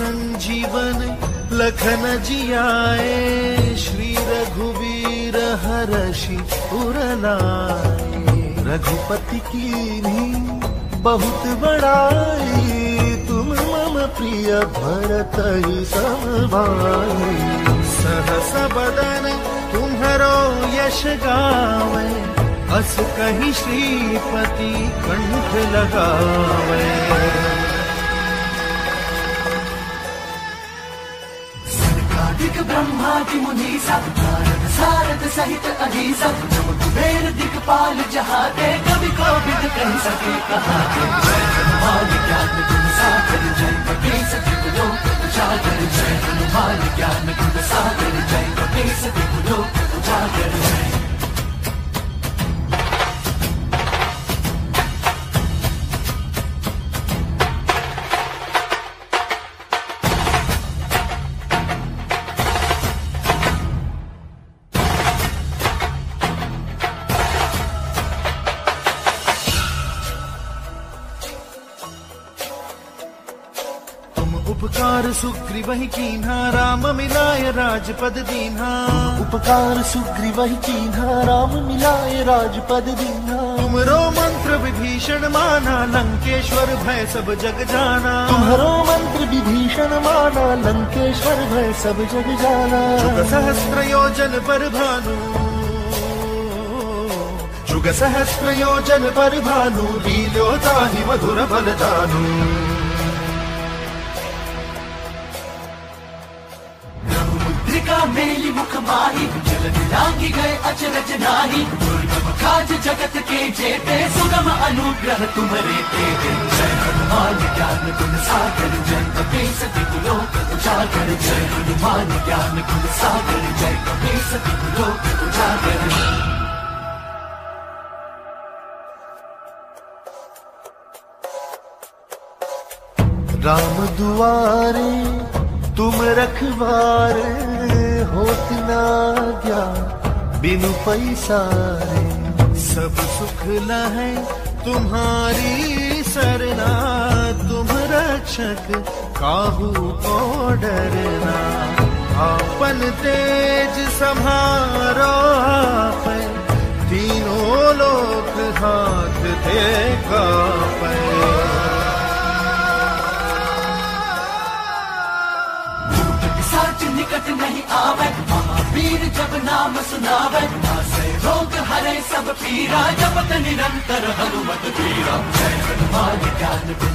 संजीवन लखन जियाए, श्री रघुवीर हरषि उर लाए। रघुपति कीन्ही बहुत बड़ाई, तुम मम प्रिय भरत ही सम भाई। सहस बदन तुम्हरो यश गावे, अस कहि श्रीपति कंठ लगावे। सनकादिक ब्रह्मादि मुनीसा, नारद सारद सहित अहिसा। कुबेर दिक्पाल जहाते, कवि कोविद कहि सके कहाते। जय हनुमान ज्ञान गुण सागर, जय कपीस तिहु लोक उजागर। जय हनुमान ज्ञान गुण सागर, जय कपीस तिहु लोक उजागर। उपकार सुग्रीवहि कीन्हा, राम मिलाय राजपद दीन्हा। उपकार सुग्रीवहि कीन्हा, राम मिलाय राजपद दीन्हा। तुमरो मंत्र विभीषण माना, लंकेश्वर भय सब जग जाना। तुम्हारो मंत्र विभीषण माना, लंकेश्वर भय सब जग जाना। जुग सहस्त्र योजन पर भानु, जुग सहस्त्र योजन पर भानु। लील्यो ताहि मधुर फल जानू। मेली मुख माही, जलन लांघि गए अचरज नाही। दुर्गम काज जगत के जेते, सुगम अनुग्रह तुम्हारे तेते। जय हनुमान ज्ञान गुण सागर, जय कपीस तिहु लोक उजागर। जय हनुमान ज्ञान गुण सागर, जय कपीस तिहु लोक उजागर। राम दुआरे तुम रखवारे, होत न आज्ञा बिनु पैसारे। सब सुख लहै तुम्हारी सरना, तुम रक्षक काहू को डरना। आपन तेज सम्हारो आपै, तीनों लोक हाथ थे कापै। निकट नहीं आवे, महावीर जब नाम सुनावे। नासै रोग हरै सब पीरा, जपत निरंतर हनुमत वीरा। जय हनुमान ज्ञान गुण